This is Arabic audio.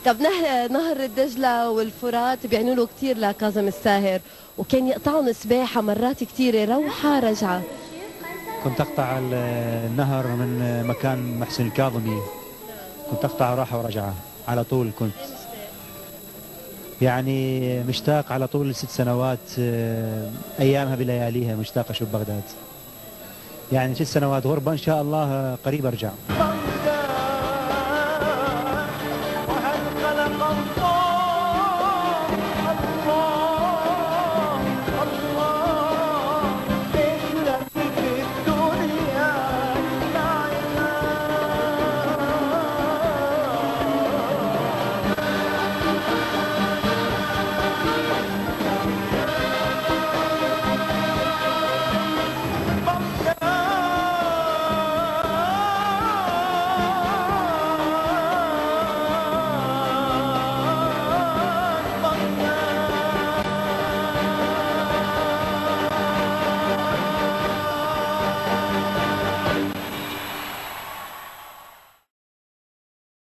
طب نهر الدجلة والفرات بيعنوا له كثير لكاظم الساهر، وكان يقطعهم سباحة مرات كثيرة، روحة رجعة. كنت أقطع النهر من مكان محسن الكاظمي، كنت أقطع راحة ورجعة على طول. كنت يعني مشتاق على طول 6 سنوات، أيامها بلياليها، مشتاق أشوف بغداد. يعني 6 سنوات غربة، إن شاء الله قريب أرجع.